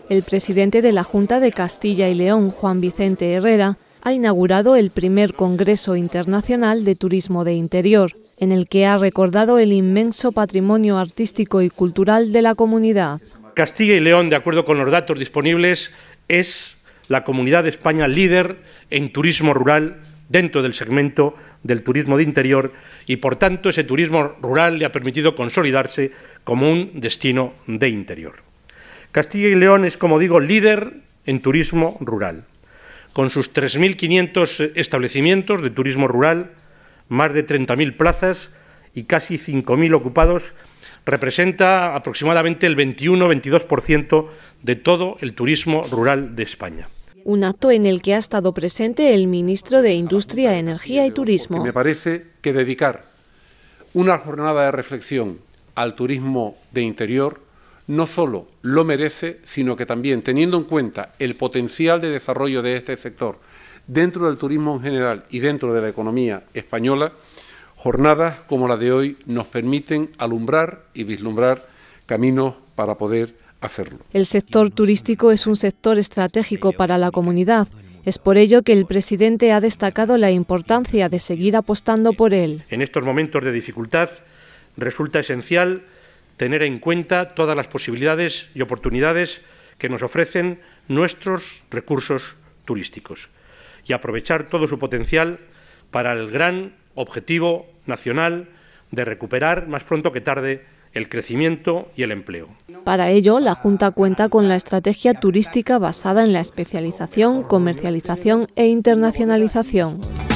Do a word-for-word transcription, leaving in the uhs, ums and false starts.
El presidente de la Junta de Castilla y León, Juan Vicente Herrera, ha inaugurado el primer Congreso Internacional de Turismo de Interior, en el que ha recordado el inmenso patrimonio artístico y cultural de la comunidad. Castilla y León, de acuerdo con los datos disponibles, es la comunidad de España líder en turismo rural dentro del segmento del turismo de interior y, por tanto, ese turismo rural le ha permitido consolidarse como un destino de interior. Castilla y León es, como digo, líder en turismo rural. Con sus tres mil quinientos establecimientos de turismo rural, más de treinta mil plazas y casi cinco mil ocupados, representa aproximadamente el veintiuno a veintidós por ciento de todo el turismo rural de España. Un acto en el que ha estado presente el ministro de Industria, Energía y Turismo. Me parece que dedicar una jornada de reflexión al turismo de interior no solo lo merece, sino que también, teniendo en cuenta el potencial de desarrollo de este sector dentro del turismo en general y dentro de la economía española, jornadas como la de hoy nos permiten alumbrar y vislumbrar caminos para poder hacerlo. El sector turístico es un sector estratégico para la comunidad. Es por ello que el presidente ha destacado la importancia de seguir apostando por él. En estos momentos de dificultad resulta esencial tener en cuenta todas las posibilidades y oportunidades que nos ofrecen nuestros recursos turísticos y aprovechar todo su potencial para el gran objetivo nacional de recuperar más pronto que tarde el crecimiento y el empleo. Para ello, la Junta cuenta con la estrategia turística basada en la especialización, comercialización e internacionalización.